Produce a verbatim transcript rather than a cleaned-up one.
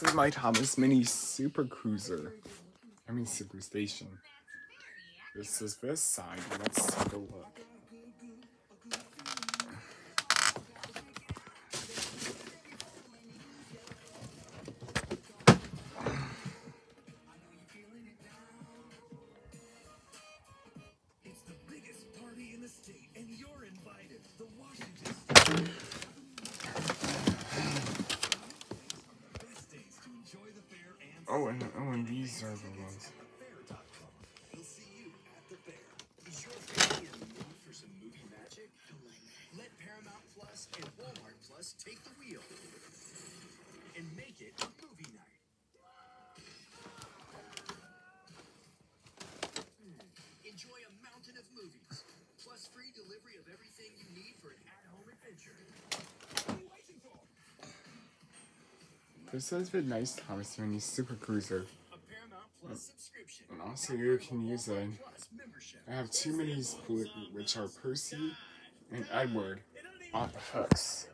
This is my Thomas Mini Super Cruiser. I mean Super Station. This is this side. Let's take a look. It's the biggest party in the state, and you're invited. The Washington State. Best days to enjoy the fair and Oh, and oh, and these are the ones. We'll see you at the fair. Is your family in the mood for some movie magic? Let Paramount Plus and Walmart Plus take the wheel and make it a movie night. Enjoy a mountain of movies, plus free delivery of everything you need for an at-home adventure. What are you waiting for? This is a nice Thomas Mini Super Cruiser. A Paramount Plus subscription. And also you can use it. I have two minis which are Percy and Edward on hooks.